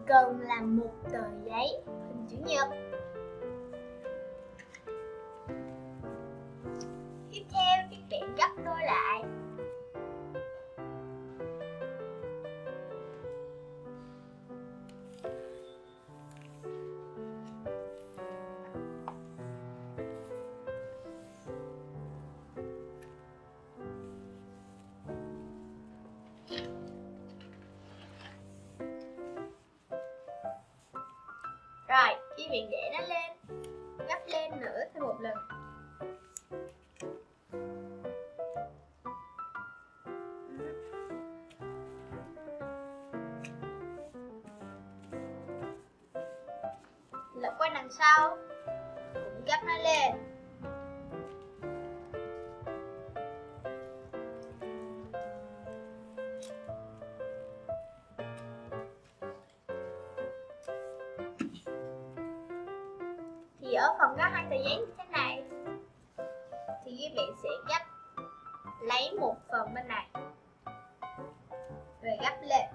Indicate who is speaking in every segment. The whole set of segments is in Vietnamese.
Speaker 1: cần làm một tờ giấy hình chữ nhật. Tiếp theo, các bạn gấp đôi lại. Rồi, khi bạn để nó lên, gấp lên nữa thêm một lần. Lật qua đằng sau, cũng gấp nó lên. Thì ở phần có hai tờ giấy như thế này, thì các bạn sẽ gấp, lấy một phần bên này rồi gấp lên.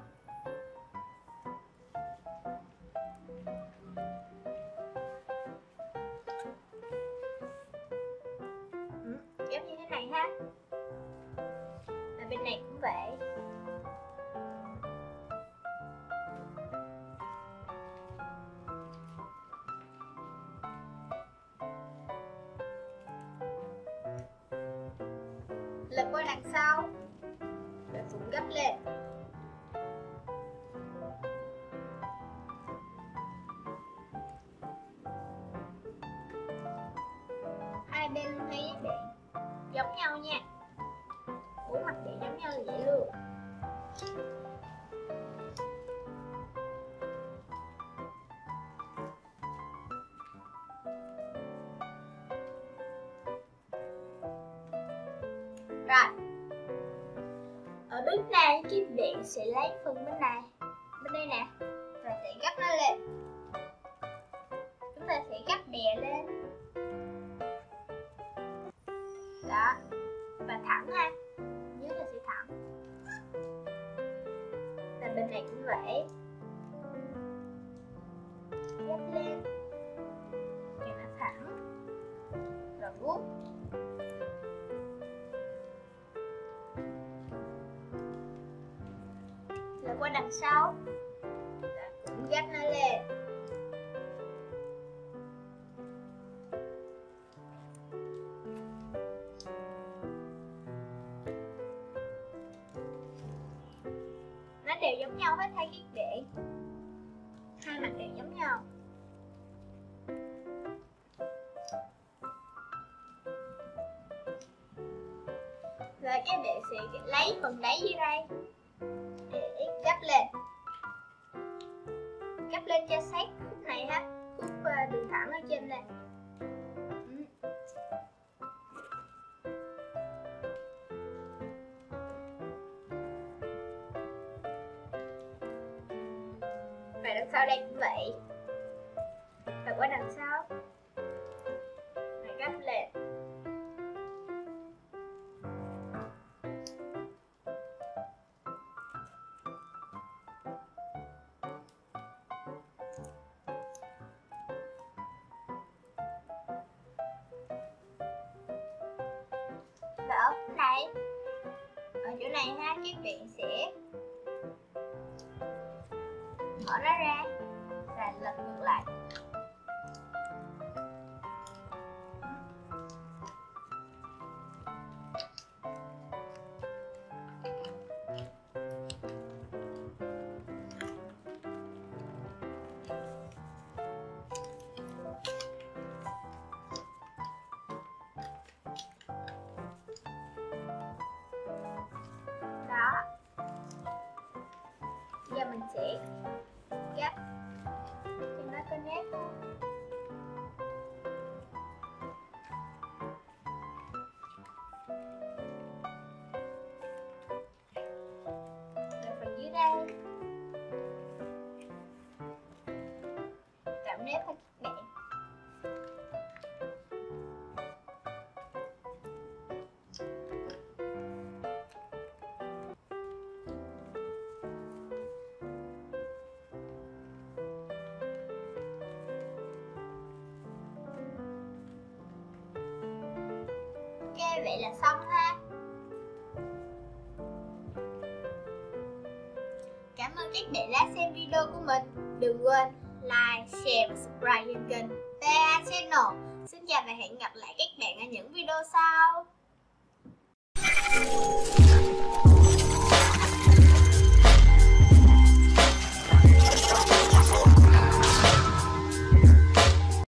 Speaker 1: Gấp như thế này ha. Và bên này cũng vậy. Lật qua đằng sau rồi cũng gấp lên. Hai bên lưng hay các bạn giống nhau nha. Bốn mặt bạn giống nhau là vậy luôn. Rồi, ở đích này các bạn sẽ lấy phần bên này, bên đây nè, và sẽ gấp nó lên. Chúng ta sẽ gấp đè lên. Đó, và thẳng ha, nhớ là sẽ thẳng. Và bên này cũng vậy, gấp lên cho nó thẳng, rồi vuốt. Rồi qua đằng sau, cũng gấp nó lên. Nó đều giống nhau hết hai chiếc đệm, hai mặt đều giống nhau. Rồi các bạn sẽ lấy phần đáy dưới đây để gấp lên. Gấp lên cho sát khúc này ha, khúc đường thẳng ở trên này. Và đằng sau đây cũng vậy. Và qua đằng sau rồi gấp lên. Và ở này, ở chỗ này ha, các bạn sẽ mở nó ra và lật ngược lại. Đó. Giờ mình sẽ gấp cho nó có nét. Rồi phần dưới đây tạo nét cho các bạn. vậy là xong ha. Cảm ơn các bạn đã xem video của mình. Đừng quên like, share và subscribe trên kênh TA Channel. Xin chào và hẹn gặp lại các bạn ở những video sau.